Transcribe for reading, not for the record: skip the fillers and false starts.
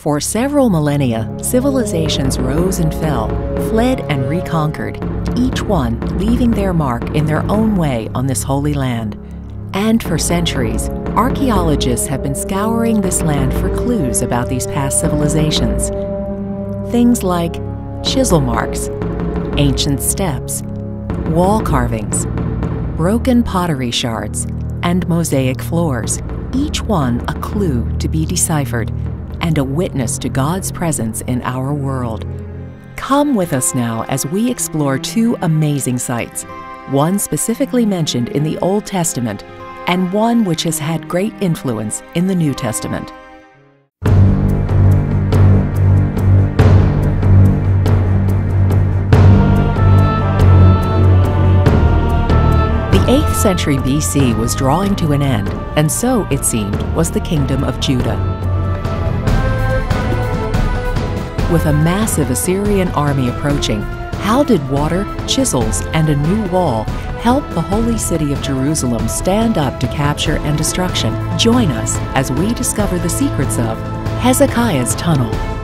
For several millennia, civilizations rose and fell, fled and reconquered, each one leaving their mark in their own way on this holy land. And for centuries, archaeologists have been scouring this land for clues about these past civilizations. Things like chisel marks, ancient steps, wall carvings, broken pottery shards, and mosaic floors, each one a clue to be deciphered and a witness to God's presence in our world. Come with us now as we explore two amazing sites, one specifically mentioned in the Old Testament and one which has had great influence in the New Testament. The 8th century BC was drawing to an end, and so, it seemed, was the kingdom of Judah. With a massive Assyrian army approaching, how did water, chisels, and a new wall help the holy city of Jerusalem stand up to capture and destruction? Join us as we discover the secrets of Hezekiah's Tunnel.